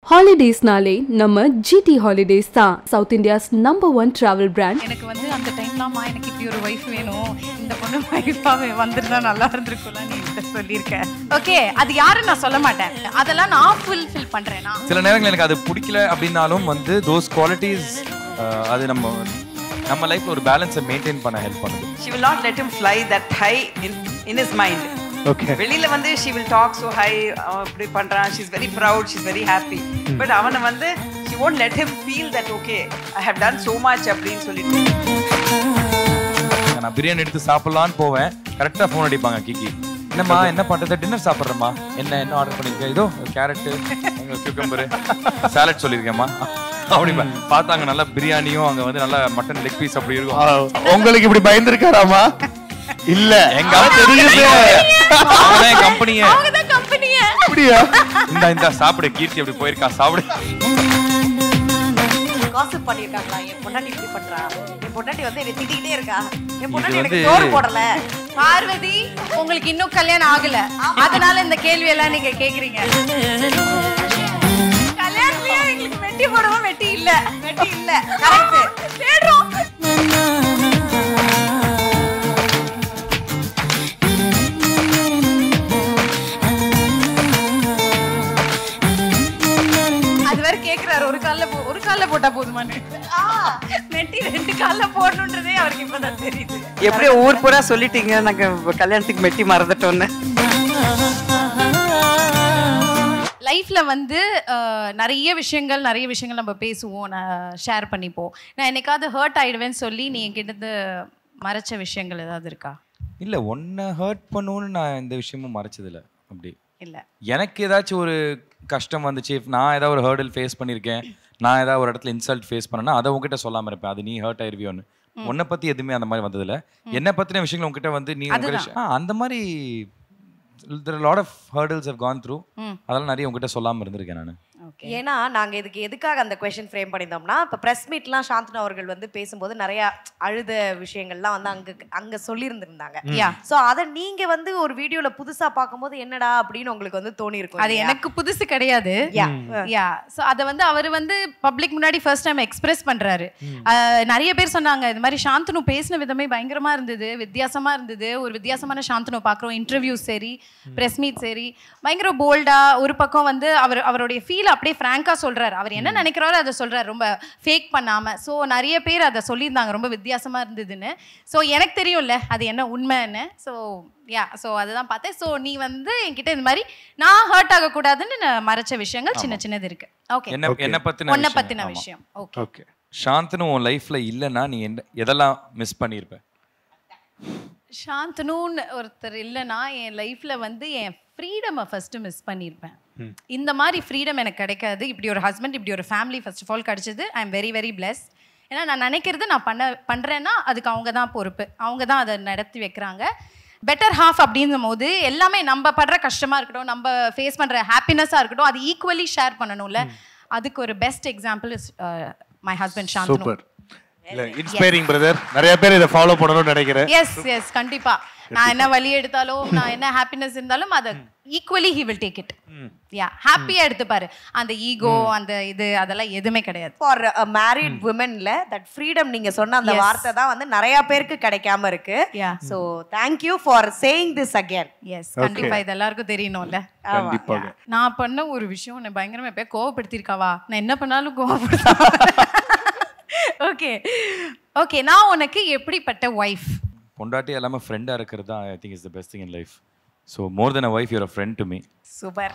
ஹாலிடேஸ்னாலே நம்ம GT holidays தான். South India's number 1 travel brand. எனக்கு வந்து அந்த டைம்லாமா எனக்கு இப்படி ஒரு வைஃப் வேணும், இந்த பொண்ணு வைஃபாவே வந்திருந்தா நல்லா இருந்திருக்கும்ல நீ சொல்லியிருக்க. ஓகே, அது யாரும் நான் சொல்ல மாட்டேன், அதெல்லாம் நான் ஃபுல்ஃபில் பண்றேனா. சில நேரங்கள் எனக்கு அது பிடிக்கல அப்படின்னாலும் வந்து தோஸ் குவாலிட்டிஸ் அது நம்ம லைஃப்ல ஒரு பேலன்ஸை மெயின்டைன் பண்ண ஹெல்ப் பண்ணுது. She will not let him fly that high in his mind. Okay. வெளியில வந்து she will talk so high, அப்படி பண்றான், she's very proud, she's very happy. But அவனை வந்து she won't let him feel that okay, I have done so much அப்படின்னு சொல்லிட்டு. நான் பிரியாணி எடுத்து சாப்பிடலான்னு போவேன், கரெக்டா ஃபோன் அடிப்பாங்க கிக்கி. என்னம்மா என்ன பண்றது, டின்னர் சாப்பிட்றேம்மா, என்ன ஆர்டர் பண்ணிருக்கேன், இதோ கேரட்டு கியூக்கம்பரு சாலட் சொல்லியிருக்கேம்மா அப்படி பார்த்தாங்க. நல்லா பிரியாணியும் அங்க வந்து நல்லா மட்டன் லெக் பீஸ் அப்படி இருக்கும். உங்களுக்கு இப்படி பயந்துருக்காராமா? இல்ல எங்க கம்பெனியே இந்த சாப்பிடு கீர்த்தி அப்படி போயிருக்கா சாப்பிடு. காசிப் பண்ணிருக்காங்களா, என் பொண்டாட்டி இப்படி பண்றா, என் பொண்டாட்டி வந்து என்ன திட்டிக்கிட்டே இருக்கா, என் பொண்டாட்டி எனக்கு சோறு போடல. பார்வதி, உங்களுக்கு இன்னும் கல்யாணம் ஆகல, அதனால இந்த கேள்வி எல்லாம் நீங்க கேக்குறீங்க. கல்யாணத்துலயே எங்களுக்கு வெட்டி போடுவோம், வெட்டி இல்ல கரெக்ட் தேடுறோம். கேக்குறாரு, ஒரு கால்ல போட்டா போதுமான்னு. நெட்டி 2 கால்ல போடணும்ன்றதே அவருக்கு இப்பதான் தெரியுது. எப்படியோ ஊர் பூரா சொல்லிட்டீங்க நாங்க கல்யாணத்துக்கு மெட்டி மறந்துட்டோன்னு. லைஃப்ல வந்து நிறைய விஷயங்கள் நம்ம பேசுவோம், ஷேர் பண்ணிப்போம். நான் என்னைக்காவது ஹர்ட் ஆயிடுவேன்னு சொல்லி நீ என்கிட்ட மறைச்ச விஷயங்கள் ஏதாவது இருக்கா? இல்ல, ஒன்ன ஹர்ட் பண்ணணும்னு நான் இந்த விஷயமும் மறைச்சதில்ல. அப்படி இல்ல, எனக்கு ஏதாச்சும் ஒரு கஷ்டம் வந்துச்சு, நான் ஏதாவது ஒரு ஹர்டில் ஃபேஸ் பண்ணியிருக்கேன், நான் ஏதாவது ஒரு இடத்துல இன்சல்ட் ஃபேஸ் பண்ணேன்னா அதை உங்ககிட்ட சொல்லாமல் இருப்பேன், அது நீ ஹர்ட் ஆயிருவியோன்னு. உன்னை பற்றி எதுவுமே அந்த மாதிரி வந்ததில்ல. என்னை பற்றின விஷயங்கள் உங்ககிட்ட வந்து நீ அந்த மாதிரி there are a lot of hurdles have gone through. அதெல்லாம் நிறைய உங்ககிட்ட சொல்லாமல் இருந்திருக்கேன் நான். ஏன்னா நாங்க எதுக்காக அந்த கொஸ்டின் ஃப்ரேம் பண்ணியிருந்தோம்னா, இப்போ ப்ரெஸ் மீட்லாம் சாந்தனு அவர்கள் வந்து பேசும்போது நிறைய அழுத விஷயங்கள்லாம் வந்து அங்க சொல்லியிருந்திருந்தாங்க. ஸோ அதை நீங்க வந்து ஒரு வீடியோல புதுசா பார்க்கும்போது என்னடா அப்படின்னு உங்களுக்கு வந்து தோணி இருக்கும். அது எனக்கு புதுசு கிடையாது. ஸோ அதை வந்து அவர் வந்து பப்ளிக் முன்னாடி ஃபர்ஸ்ட் டைம் எக்ஸ்பிரஸ் பண்றாரு. நிறைய பேர் சொன்னாங்க இது மாதிரி சாந்தனு பேசின விதமே பயங்கரமா இருந்தது, வித்தியாசமா இருந்தது, ஒரு வித்தியாசமான சாந்தனு பார்க்குறோம். இன்டர்வியூஸ் சரி, ப்ரெஸ் மீட் சரி, பயங்கர போல்டா. ஒரு பக்கம் வந்து அவருடைய ஃபீல் அப்படியே ஃப்ராங்கா சொல்றாரு, அவர் என்ன நினைக்கிறாரோ அதை சொல்றாரு, ரொம்ப ஃபேக் பண்ணாம. ஸோ நிறைய பேர் அதை சொல்லியிருந்தாங்க ரொம்ப வித்தியாசமா இருந்ததுன்னு. ஸோ எனக்கு தெரியும்ல அது என்ன உண்மைன்னு. ஸோ அதுதான் பார்த்தேன். ஸோ நீ வந்து என்கிட்ட இந்த மாதிரி நான் ஹர்ட் ஆகக்கூடாதுன்னு மறைச்ச விஷயங்கள் சின்னது இருக்கு. ஓகே, என்ன பத்தின விஷயம். ஓகே, சாந்தனு உன் லைஃப்ல இல்லைன்னா நீ எதெல்லாம் மிஸ் பண்ணியிருப்ப? சாந்தனுன்னு ஒருத்தர் இல்லைன்னா என் லைஃப்ல வந்து என் ஃப்ரீடமை ஃபர்ஸ்ட் மிஸ் பண்ணியிருப்பேன். இந்த மாதிரி ஃப்ரீடம் எனக்கு கிடைக்காது. இப்படி ஒரு ஹஸ்பண்ட், இப்படி ஒரு ஃபேமிலி ஃபர்ஸ்ட் ஆஃப் ஆல் கிடைச்சது. I am very very blessed. ஏன்னா நான் நினைக்கிறது நான் பண்ணுறேன்னா அதுக்கு அவங்க தான் பொறுப்பு, அவங்க தான் அதை நடத்தி வைக்கிறாங்க. பெட்டர் ஹாஃப் அப்படிங்கும் போது எல்லாமே நம்ம படுற கஷ்டமாக இருக்கட்டும், நம்ம ஃபேஸ் பண்ணுற ஹாப்பினஸாக இருக்கட்டும், அது ஈக்குவலி ஷேர் பண்ணணும்ல. அதுக்கு ஒரு best example is my husband Shantanu. Super, இல்ல இன்ஸ்பைரிங் பிரதர். நிறைய பேர் இத ஃபாலோ பண்ணணும்னு நினைக்கிறேன். எஸ் கண்டிப்பா. நான் என்ன வலி எடுத்தாலும், நான் என்ன ஹாப்பினஸ் இருந்தாலும் அதை equally he will take it. ஹாப்பியா எடுத்துப்பாரு. அந்த ஈகோ, அந்த இது அதெல்லாம் எதுவுமே கிடையாது. ஃபார் a married womenல that freedom நீங்க சொன்ன அந்த வார்த்தை தான் வந்து நிறைய பேருக்கு கிடைக்காம இருக்கு. So thank you for saying this again. Yes, கண்டிப்பா இது எல்லாருக்கும் தெரியணும்ல. கண்டிப்பா. நான் பண்ண ஒரு விஷயம் என்ன பயங்கரமா எப்ப கோவப்படுத்திருக்காவா? நான் என்ன பண்ணாலும் கோவப்படுத்த. ஓகே, நான் உனக்கு எப்படிப்பட்ட வைஃப்? பொண்டாட்டி எல்லாமே ஃப்ரெண்டா இருக்கிறது தான் I think is the best thing in life. So more than a wife you're a friend to me. Super.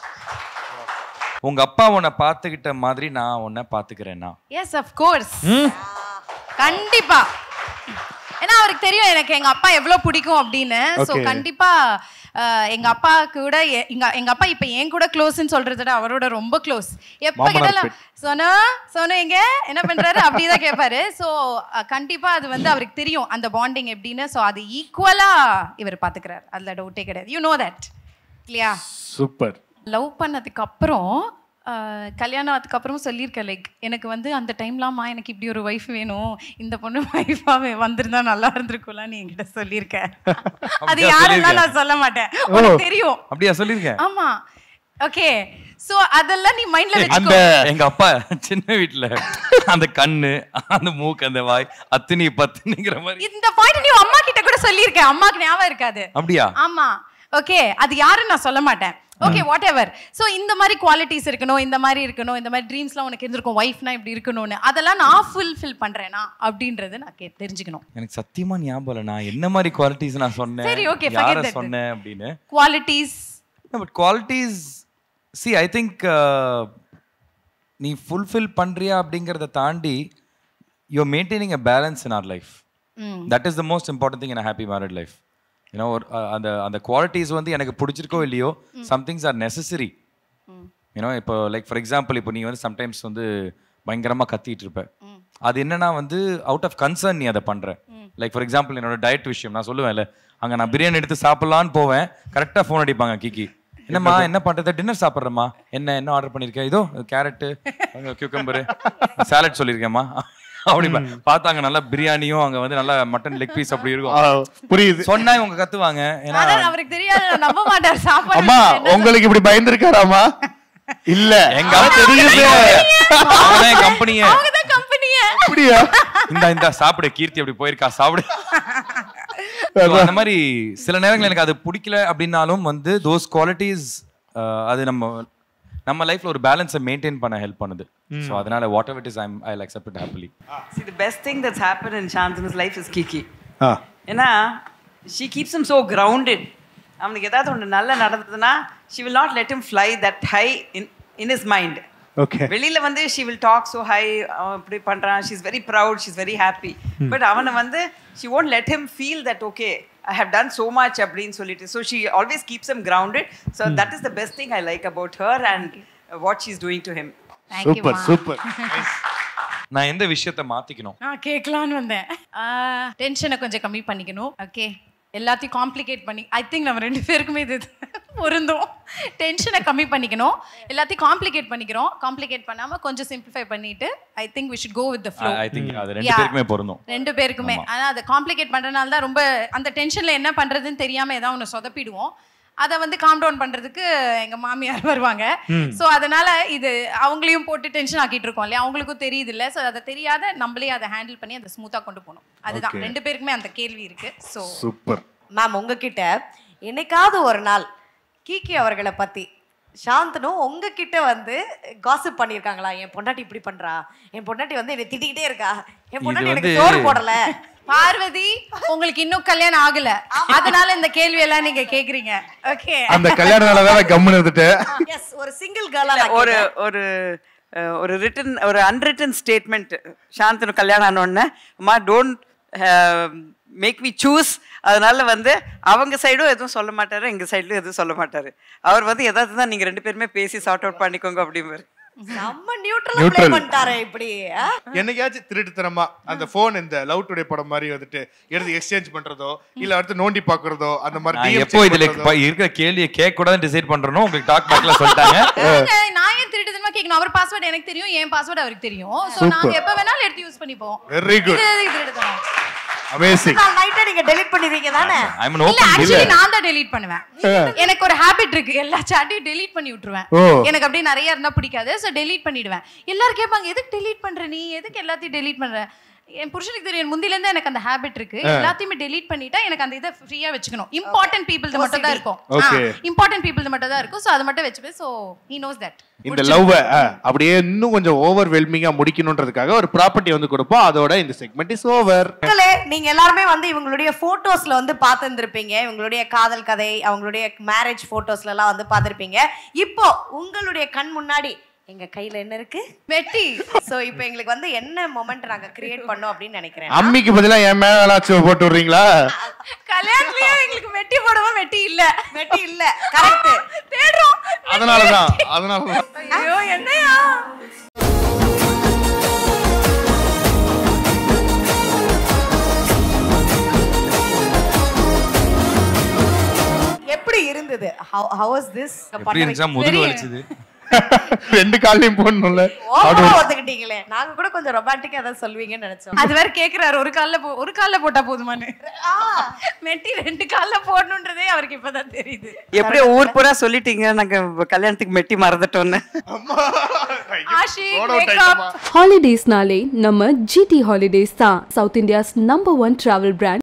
உங்க அப்பா உன்னை பார்த்துக்கிட்ட மாதிரி நான் உன்னை பார்த்துக்கிறேன்னா? எஸ், ஆஃப் கோர்ஸ், கண்டிப்பா. ஏன்னா அவருக்கு தெரியும் எனக்கு எங்க அப்பா எவ்வளவு பிடிக்கும் அப்படின்னு. ஸோ கண்டிப்பா எங்க அப்பா கூட எங்க அப்பா இப்ப என் கூட க்ளோஸ்ன்னு சொல்றத விட அவரோட ரொம்ப க்ளோஸ். எப்ப கேட்டாலும் சோனு எங்க என்ன பண்றாரு அப்படிதான் கேட்பாரு. ஸோ கண்டிப்பா அது வந்து அவருக்கு தெரியும் அந்த பாண்டிங் எப்படின்னு. ஸோ அது ஈக்குவலா இவர் பாத்துக்கிறார், அதுல டவுட்டே கிடையாது. யூ நோ தட் இல்லையா? சூப்பர். லவ் பண்ணதுக்கு அப்புறம் கல்யாணம் அதுக்கப்புறம் சொல்லியிருக்கேன், லைக் எனக்கு வந்து அந்த டைம்லாமா எனக்கு இப்படி ஒரு வைஃப் வேணும், இந்த பொண்ணு வைஃபாவே வந்திருந்தா நல்லா இருந்திருக்கும்ல நீ என்கிட்ட சொல்லியிருக்க. அது யாருன்னா நான் சொல்ல மாட்டேன், உனக்கு தெரியும். அப்படியா சொல்லியிருக்கேன்? ஆமா, ஓகே சோ அதெல்லாம் நீ மைண்ட்ல அந்த வெச்சுக்கோ. எங்க அப்பா சின்ன வீட்டுல அந்த கண்ணு அந்த மூக்கு அந்த வாய் அத்தினி பத்தினிங்கிற மாதிரி. இந்த பாயிண்ட் நீ அம்மா கிட்ட கூட சொல்லியிருக்க, அம்மாக்கு ஞாபகம் இருக்காது. அப்படியா? ஆமா. ஓகே அது யாருன்னு நான் சொல்ல மாட்டேன். Okay what ever. ஸோ இந்த மாதிரி குவாலிட்டிஸ் இருக்கணும், இந்த மாதிரி இருக்கணும், இந்த மாதிரி ட்ரீம்ஸ்லாம் உனக்கு இருந்திருக்கும், ஒய்ஃப்னா இப்படி இருக்கணும்னு, அதெல்லாம் நான் ஃபுல்ஃபில் பண்றேனா அப்படின்றது நான் தெரிஞ்சுக்கணும். எனக்கு சத்தியமா ஞாபகம் இல்லை நான் என்ன மாதிரி குவாலிட்டிஸ் நான் சொன்னேன், சரி ஓகே யாரை forget that. சொன்னேன் அப்படின்னு. Qualities but qualities see I think நீ ஃபுல்ஃபில் பண்றியா அப்படிங்கிறத தாண்டி you are maintaining a balance in our life. That is the most important thing in a happy married life. You know அந்த அந்த குவாலிட்டிஸ் வந்து எனக்கு பிடிச்சிருக்கோ இல்லையோ சம்திங்ஸ் ஆர் நெசசரி. யூனோ இப்போ லைக் ஃபார் எக்ஸாம்பிள் இப்போ நீ வந்து சம்டைம்ஸ் வந்து பயங்கரமாக கத்திட்டு இருப்ப, அது என்னன்னா வந்து அவுட் ஆஃப் கன்சர்ன் நீ அதை பண்ற. லைக் ஃபார் எக்ஸாம்பிள் என்னோட டயட் விஷயம் நான் சொல்லுவேன்ல, அங்கே நான் பிரியாணி எடுத்து சாப்பிட்லான்னு போவேன், கரெக்டாக ஃபோன் அடிப்பாங்க கிக்கி, என்னம்மா என்ன பண்றது, டின்னர் சாப்பிட்றேம்மா, என்ன ஆர்டர் பண்ணியிருக்கேன், இதோ கேரட்டு கியூக்கம்பரு சாலட் சொல்லியிருக்கேம்மா அப்படி பார்த்தாங்க. நல்லா பிரியாணியும் அங்க வந்து நல்லா மட்டன் லெக் பீஸ் அப்படி இருக்கும். புரியுது. சொன்னா இவங்க கத்துவாங்க, ஏன்னா அவருக்கு தெரியாது, நம்ப மாட்டார் சாப்பாடு. அம்மா உங்களுக்கு இப்படி பயந்துருக்காராமா? இல்ல எங்க தெரியுது கம்பெனிய அவங்கதான் கம்பெனியே. அப்படியா? இந்த சாப்பிடு கீர்த்தி அப்படி போயிருக்கா சாப்பிடு. அந்த மாதிரி சில நேரங்கள் எனக்கு அது பிடிக்கல அப்படின்னாலும் வந்து தோஸ் குவாலிட்டிஸ் அது நம்ம லைஃப்ல ஒரு பேலன்ஸை மெயின்டைன் பண்ண ஹெல்ப் பண்ணுது. ஸோ அதனால whatever it is I'll accept it happily. See, the best thing that's happened in Shantanu's life is Kiki. ஏன்னா she keeps him so grounded. அவனுக்கு ஏதாவது ஒன்று நல்லா நடந்ததுன்னா she will not let him fly that high in his mind. Okay. வெளியில வந்து she will talk so high, இப்படி பண்றான், she's very proud, she's very happy. But அவனை வந்து she won't let him feel that okay I have done so much அப்படின்னு சொல்லிட்டு. So she always keeps him grounded. So that is the best thing I like about her and what she's doing to him. Super super. நான் எந்த விஷயத்தை மாத்திக்கணும் நான் கேட்கலான்னு வந்தேன். டென்ஷனை கொஞ்சம் கம்மி பண்ணிக்கணும். ஓகே எல்லாத்தையும் காம்ப்ளிகேட் பண்ணி ஐ திங்க் நம்ம ரெண்டு பேருக்குமே இது பொருந்தும். டென்ஷனை கம்மி பண்ணிக்கணும், எல்லாத்தையும் காம்ப்ளிகேட் பண்ணாம கொஞ்சம் சிம்பிளிஃபை பண்ணிட்டு I think we should go with the flow. I think அது ரெண்டு பேருக்குமே பொருந்தும். ரெண்டு பேருக்குமே. ஆனா அதை காம்ப்ளிகேட் பண்றதுனால தான் ரொம்ப அந்த டென்ஷன்ல என்ன பண்றதுன்னு தெரியாம ஏதாவது ஒன்று சொதப்பிடுவோம். அதை வந்து காம் டவுன் பண்றதுக்கு எங்க மாமியார் வருவாங்க. ஸோ அதனால இது அவங்களையும் போட்டு டென்ஷன் ஆக்கிட்டு இருக்கோம் இல்லையா, அவங்களுக்கும் தெரியுது இல்லை. ஸோ அதை தெரியாத நம்மளே அதை ஹேண்டில் பண்ணி அதை ஸ்மூத்தாக கொண்டு போகணும். அதுதான் ரெண்டு பேருக்குமே அந்த கேள்வி இருக்கு. ஸோ சூப்பர் மேம், உங்ககிட்ட என்னைக்காவது ஒரு நாள் கீகி அவர்களை பத்தி சாந்தனு உங்ககிட்ட வந்து காசிப் பண்ணியிருக்காங்களா? என் பொண்டாட்டி இப்படி பண்றா, என் பொண்டாட்டி வந்து என்னை திட்டிக்கிட்டே இருக்கா, என் பொண்டாட்டி எனக்கு சோறு போடல. பார்வதி உங்களுக்கு இன்னும் கல்யாணம் ஆகல, அதனால இந்த கேள்வி எல்லாம் நீங்க கேக்குறீங்க. ஓகே அந்த கல்யாணனால தான் கம்முன்னு இருந்துட்டு எஸ் ஒரு சிங்கிள் கேர்லா ஒரு ஒரு ஒரு ரிட்டன் ஒரு அன்ரிட்டன் ஸ்டேட்மெண்ட் சாந்தனு கல்யாணம் ஆனோடனே அம்மா டோன்ட் மேக் மீ சூஸ். அதனால வந்து அவங்க சைடும் எதுவும் சொல்ல மாட்டாரு, எங்க சைட்லயும் எதுவும் சொல்ல மாட்டாரு. அவர் வந்து எதாவது தான் நீங்க ரெண்டு பேருமே பேசி சார்ட் அவுட் பண்ணிக்கோங்க அப்படிம்பாரு. நம்ம நியூட்ரலா ப்ளே பண்ணிட்டாரே இப்படி. என்னைக்காச்சும் திருட்டுத்தனமா அந்த போன் இந்த லவ் டுடே படம் மாதிரி வந்துட்டு எடுத்து எக்ஸ்சேஞ்ச் பண்றதோ இல்ல அடுத்து நோண்டி பாக்குறதோ அந்த மாதிரி எப்போ இதுல இருக்கிற கேள்வியை கேட்க கூடாதுன்னு டிசைட் பண்றோம். உங்களுக்கு டாக் பேக்ல சொல்லிட்டாங்க. நான் ஏன் திருட்டுத்தனமா கேட்கணும்? அவர் பாஸ்வேர்ட் எனக்கு தெரியும், என் பாஸ்வேர்ட் அவருக்கு தெரியும். சோ நாங்க எப்ப வேணாலும் எடுத்து யூஸ் பண்ணிப்போம். Very good. அமேசிங். நைட்டா நீங்க டெலீட் பண்ணிடுவீங்க தானே? இல்ல ஆக்சுவலி நான் தான் டெலீட் பண்ணுவேன். எனக்கு ஒரு ஹாபிட் இருக்கு, எல்லா சாட்டையும் டெலீட் பண்ணி விட்டுருவேன். எனக்கு அப்படியே நிறைய இருந்தா பிடிக்காது, சோ டெலீட் பண்ணிடுவேன். எல்லாரும் கேட்பாங்க எதுக்கு டெலீட் பண்ற நீ, எதுக்கு எல்லாத்தையும் டெலீட் பண்ற? என் புருஷனுக்கு தெரியும் முந்தில இருந்து எனக்கு அந்த ஹாபிட் இருக்கு. எல்லாத்தையுமே டெலீட் பண்ணிட்டா எனக்கு அந்த இதை ஃப்ரீயா வச்சுக்கணும். இம்பார்ட்டன்ட் பீப்பிள்ஸ் மட்டும் தான் இருக்கும். இம்பார்ட்டன்ட் பீப்பிள்ஸ் மட்டும் தான் இருக்கும். சோ அது மட்டும் வச்சுப்பேன். So he knows that. இந்த லவ் அப்படியே இன்னும் கொஞ்சம் ஓவர்வெல்மிங்கா முடிக்கணும்ன்றதுக்காக ஒரு ப்ராப்பர்ட்டி வந்து கொடுப்போம். அதோட இந்த செக்மெண்ட் இஸ் ஓவர். நீங்க எல்லாருமே வந்து இவங்களுடைய போட்டோஸ்ல வந்து பார்த்திருந்திருப்பீங்க. இவங்களுடைய காதல் கதை, அவங்களுடைய மேரேஜ் போட்டோஸ்ல எல்லாம் வந்து பார்த்திருப்பீங்க. இப்போ உங்களுடைய கண் முன்னாடி எங்க கையில என்ன இருக்கு? வெட்டி. சோ இப்போ எங்களுக்கு வந்து என்ன மொமெண்ட் நாங்க கிரியேட் பண்ணோம் அப்படின்னு நினைக்கிறேன். அம்மிக்கு பதிலா என் மேல ஏதாச்சும் போட்டு விடுறீங்களா? கல்யாணத்துலயே எங்களுக்கு வெட்டி போடவும் வெட்டி இல்ல. கரெக்ட். தேடுறோம். அதனாலதான் ஐயோ என்னையா எப்படி இருந்தது? how was this? எப்படி இருந்துச்சா? முதுகு வலிச்சது. ரெண்டு காலையும் போடணும்ல. ஓவரா ஒத்துக்கிட்டீங்களே. நாங்க கூட கொஞ்சம் ரொமான்டிக்கா ஏதாவது சொல்வீங்கன்னு நினைச்சோம். அது வேற கேக்குறாரு, ஒரு கால்ல போட்டா போதுமான்னு. மெட்டி 2 கால்ல போடணுன்றதே அவருக்கு இப்பதான் தெரியுது. எப்படியோ ஊர் பூரா சொல்லிட்டீங்க நாங்க கல்யாணத்துக்கு மெட்டி மறந்துட்டோம்னு. ஆஷி மேக்கப் Holidays நாளே நம்ம GT Holidays தான் South India's #1 travel brand.